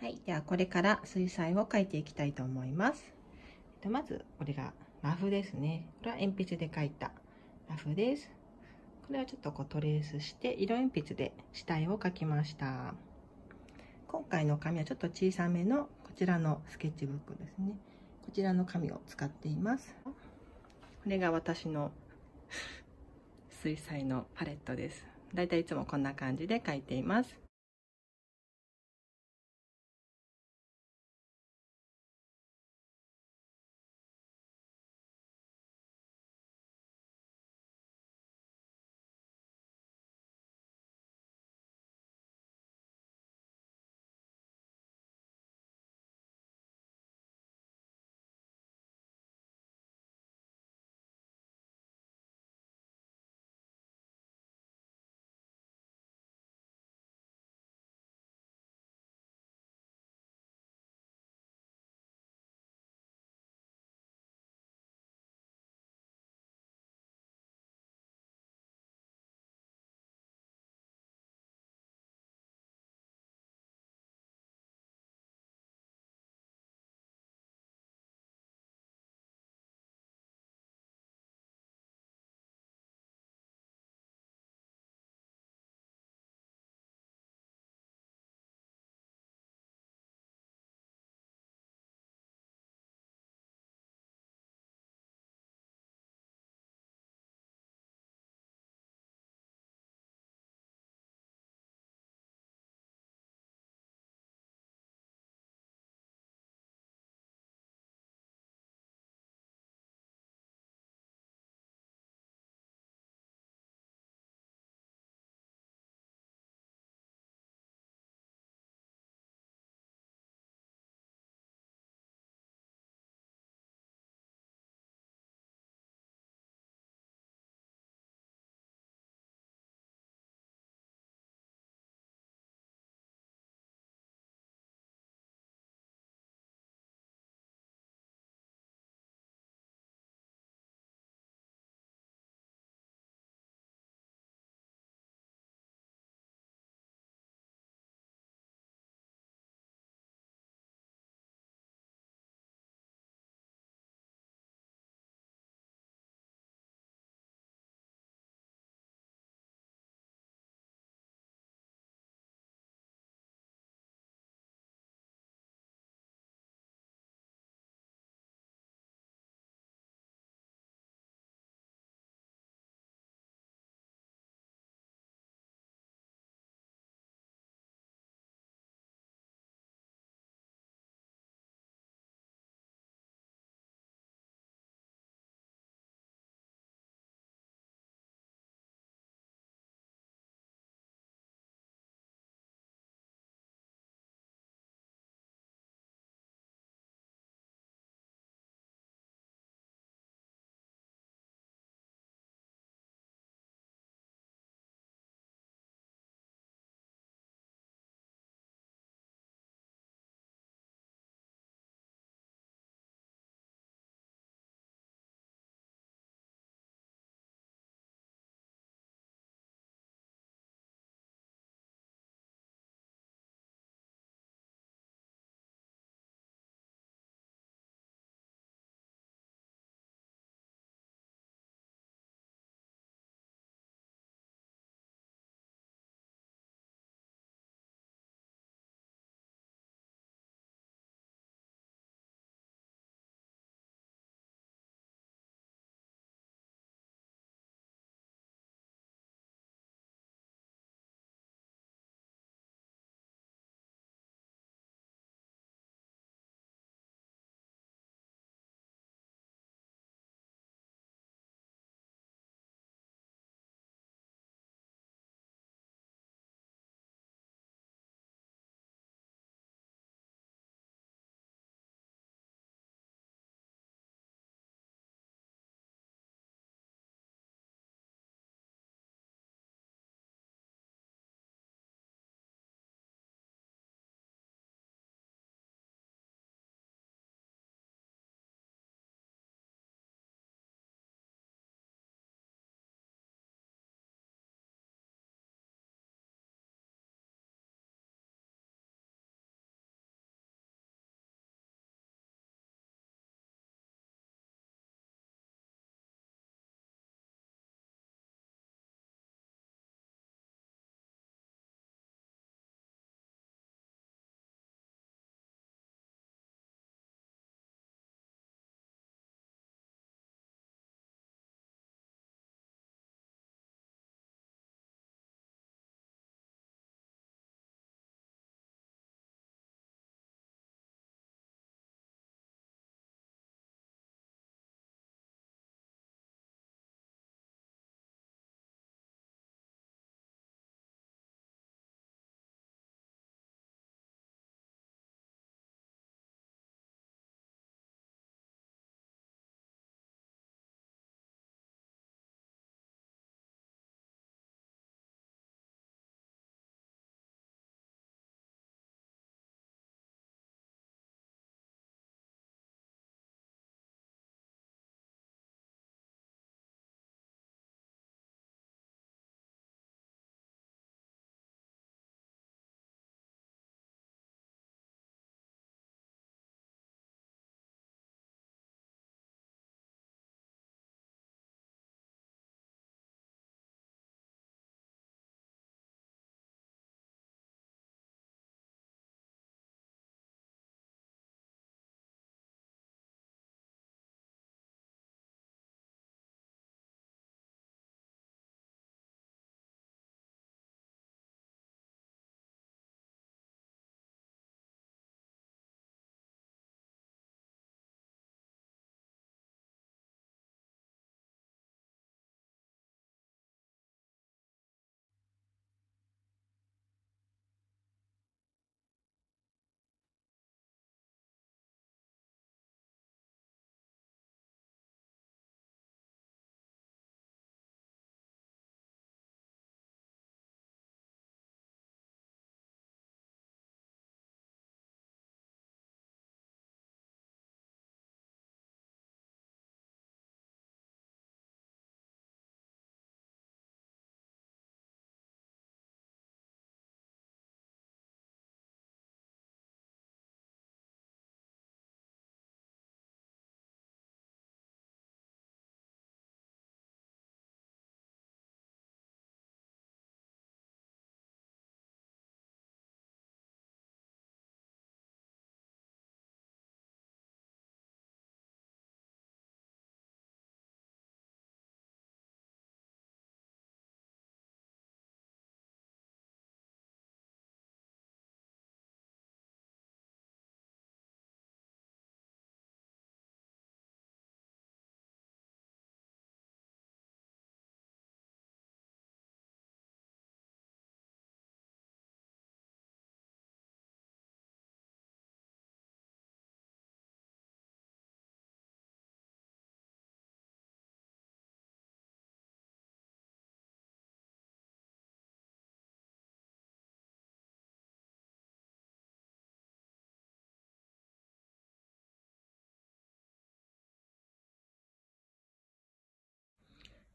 はい、ではこれから水彩を描いていきたいと思います。まずこれがラフですね。これは鉛筆で描いたラフです。これはちょっとこうトレースして色鉛筆で下絵を描きました。今回の紙はちょっと小さめのこちらのスケッチブックですね。こちらの紙を使っています。これが私の水彩のパレットです。だいたいいつもこんな感じで描いています。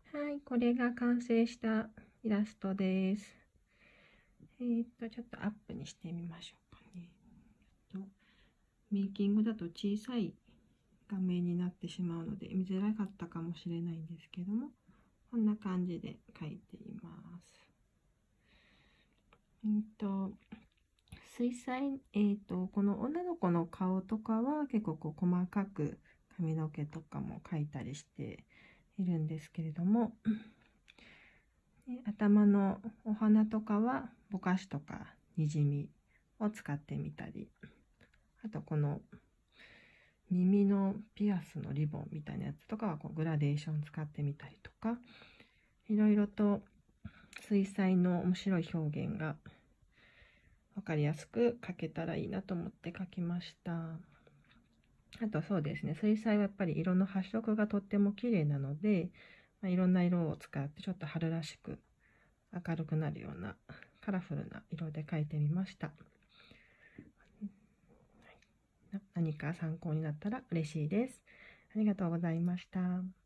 はい、これが完成したイラストです。ちょっとアップにしてみましょうかね。メイキングだと小さい画面になってしまうので見づらかったかもしれないんですけども、こんな感じで描いています。水彩、この女の子の顔とかは結構こう細かく髪の毛とかも描いたりしているんですけれども、頭のお花とかはぼかしとかにじみを使ってみたり、あとこの耳のピアスのリボンみたいなやつとかはこうグラデーション使ってみたりとか、いろいろと水彩の面白い表現が分かりやすく描けたらいいなと思って描きました。あとそうですね、水彩はやっぱり色の発色がとっても綺麗なので、いろんな色を使ってちょっと春らしく明るくなるようなカラフルな色で描いてみました。何か参考になったら嬉しいです。ありがとうございました。